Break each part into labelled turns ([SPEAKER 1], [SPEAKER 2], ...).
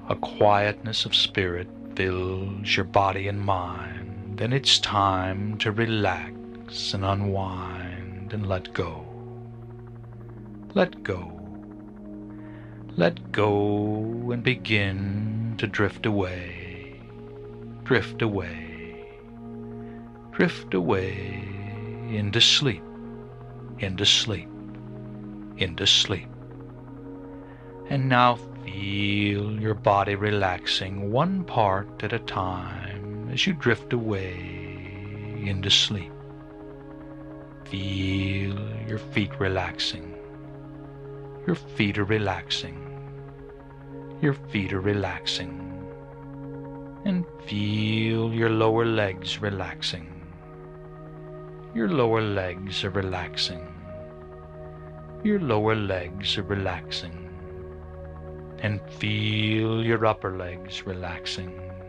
[SPEAKER 1] A quietness of spirit fills your body and mind, and it's time to relax and unwind and let go. Let go. Let go and begin to drift away. Drift away. Drift away into sleep. Into sleep. Into sleep. And now feel your body relaxing one part at a time as you drift away into sleep. Feel your feet relaxing. Your feet are relaxing. Your feet are relaxing. And feel your lower legs relaxing. Your lower legs are relaxing. Your lower legs are relaxing. And feel your upper legs relaxing.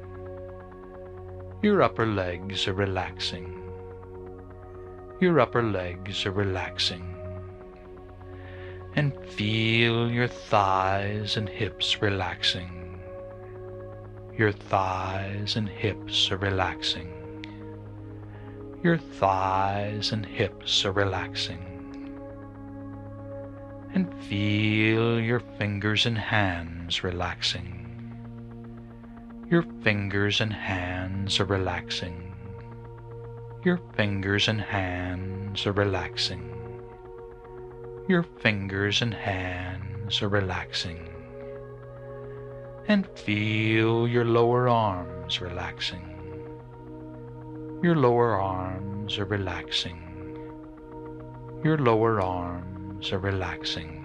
[SPEAKER 1] Your upper legs are relaxing. Your upper legs are relaxing. And feel your thighs and hips relaxing. Your thighs and hips are relaxing. Your thighs and hips are relaxing. And feel your fingers and hands relaxing. Your fingers and hands are relaxing. Your fingers and hands are relaxing. Your fingers and hands are relaxing. And feel your lower arms relaxing. Your lower arms are relaxing. Your lower arms are relaxing.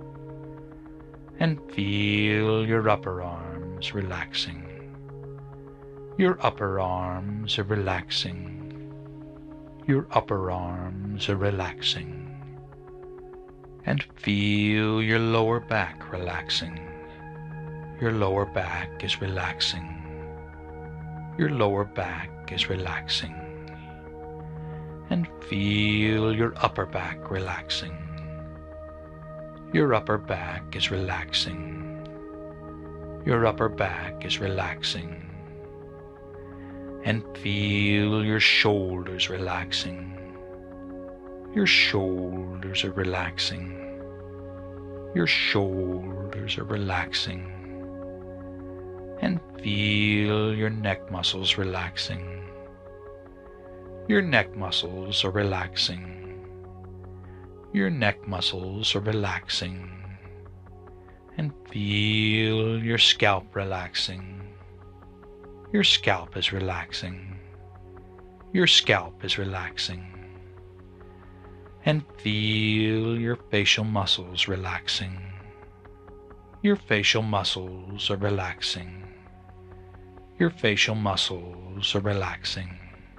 [SPEAKER 1] And feel your upper arms relaxing. Your upper arms are relaxing. Your upper arms are relaxing. And feel your lower back relaxing. Your lower back is relaxing. Your lower back is relaxing. And feel your upper back relaxing. Your upper back is relaxing. Your upper back is relaxing. And feel your shoulders relaxing. Your shoulders are relaxing. Your shoulders are relaxing. And feel your neck muscles relaxing. Your neck muscles are relaxing. Your neck muscles are relaxing. And feel your scalp relaxing. Your scalp is relaxing. Your scalp is relaxing. And feel your facial muscles relaxing. Your facial muscles are relaxing. Your facial muscles are relaxing.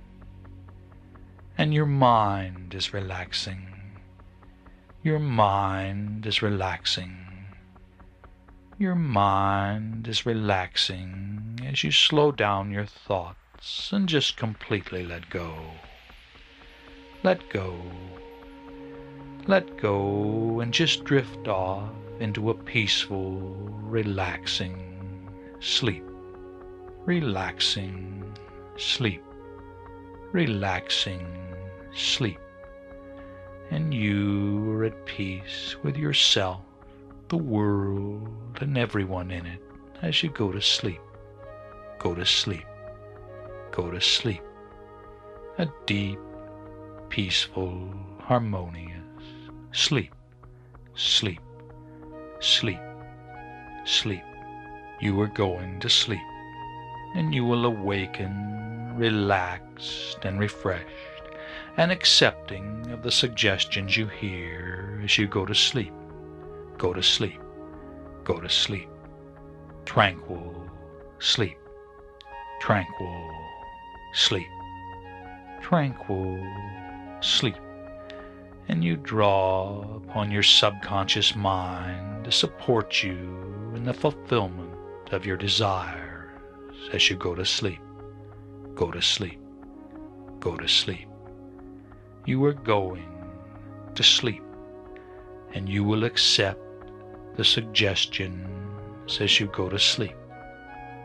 [SPEAKER 1] And your mind is relaxing. Your mind is relaxing. Your mind is relaxing as you slow down your thoughts and just completely let go. Let go. Let go and just drift off into a peaceful, relaxing sleep. Relaxing sleep. Relaxing sleep. And you are at peace with yourself, the world, and everyone in it as you go to sleep. Go to sleep. Go to sleep. A deep, peaceful, harmonious sleep. Sleep. Sleep. Sleep. You are going to sleep, and you will awaken relaxed and refreshed, and accepting of the suggestions you hear as you go to sleep. Go to sleep. Go to sleep. Tranquil sleep. Tranquil sleep. Tranquil sleep. And you draw upon your subconscious mind to support you in the fulfillment of your desires as you go to sleep. Go to sleep. Go to sleep. You are going to sleep, and you will accept the suggestions as you go to sleep.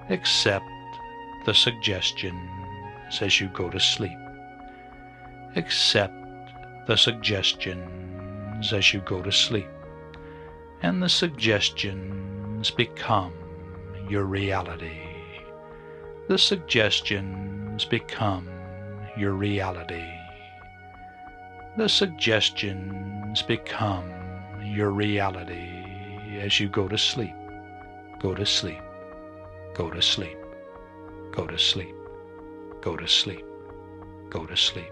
[SPEAKER 1] Accept the suggestions as you go to sleep. Accept the suggestions as you go to sleep. And the suggestions become your reality. The suggestions become your reality. The suggestions become your reality as you go to sleep. Go to sleep. Go to sleep. Go to sleep. Go to sleep. Go to sleep.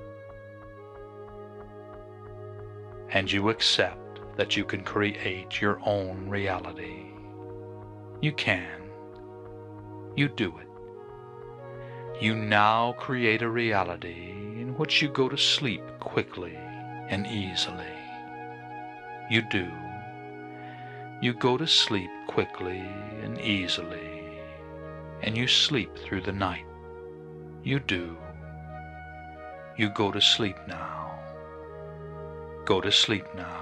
[SPEAKER 1] And you accept that you can create your own reality. You can. You do it. You now create a reality in which you go to sleep quickly and easily. You do. You go to sleep quickly and easily, and you sleep through the night. You do. You go to sleep now. Go to sleep now.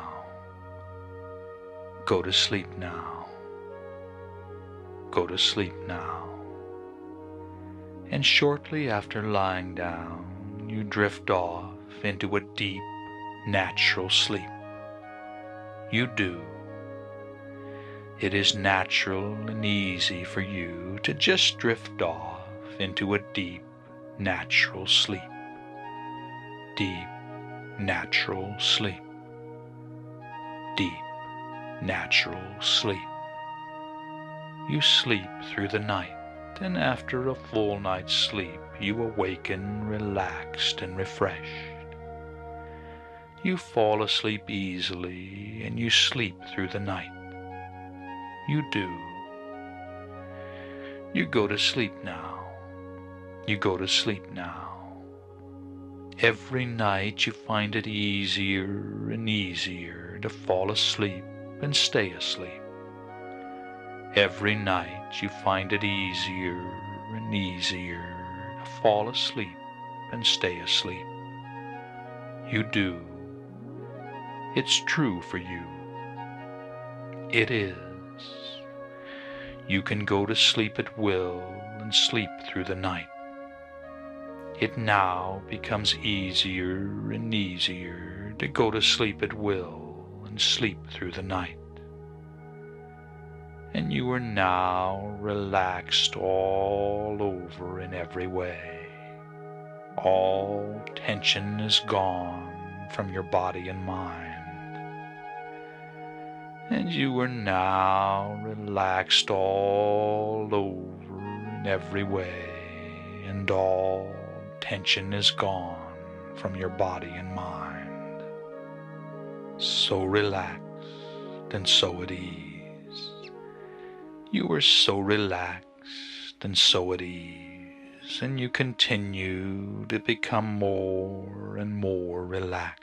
[SPEAKER 1] Go to sleep now. Go to sleep now. And shortly after lying down, you drift off into a deep, natural sleep. You do. It is natural and easy for you to just drift off into a deep, natural sleep. Deep, natural sleep. Deep, natural sleep. You sleep through the night, and after a full night's sleep, you awaken relaxed and refreshed. You fall asleep easily, and you sleep through the night. You do. You go to sleep now. You go to sleep now. Every night you find it easier and easier to fall asleep and stay asleep. Every night you find it easier and easier to fall asleep and stay asleep. You do. It's true for you. It is. You can go to sleep at will and sleep through the night. It now becomes easier and easier to go to sleep at will and sleep through the night. And you are now relaxed all over in every way. All tension is gone from your body and mind. And you are now relaxed all over in every way, and all tension is gone from your body and mind. So relaxed and so at ease. You are so relaxed and so at ease, and you continue to become more and more relaxed.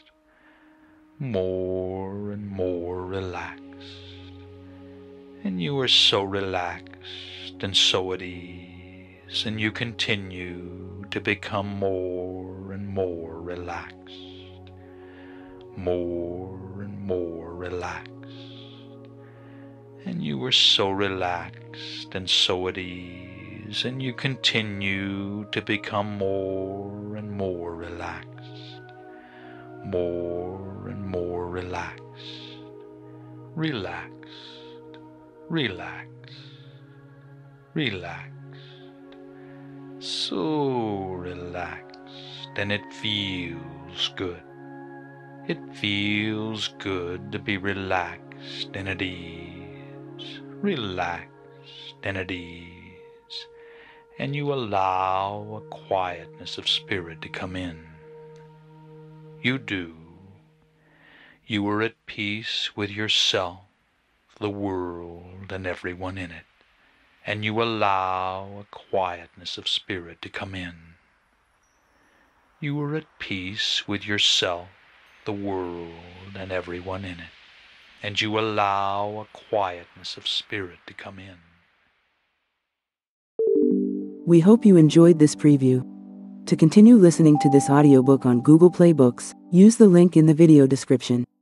[SPEAKER 1] More and more relaxed. And you are so relaxed and so at ease, and you continue to become more and more relaxed. More and more relaxed. And you are so relaxed and so at ease, and you continue to become more and more relaxed. More and more relaxed. Relaxed. Relaxed. Relaxed. So relaxed, and it feels good. It feels good to be relaxed and at ease. Relaxed and at ease. And you allow a quietness of spirit to come in. You do. You are at peace with yourself, the world, and everyone in it, and you allow a quietness of spirit to come in. You are at peace with yourself, the world, and everyone in it, and you allow a quietness of spirit to come in.
[SPEAKER 2] We hope you enjoyed this preview. To continue listening to this audiobook on Google Play Books, use the link in the video description.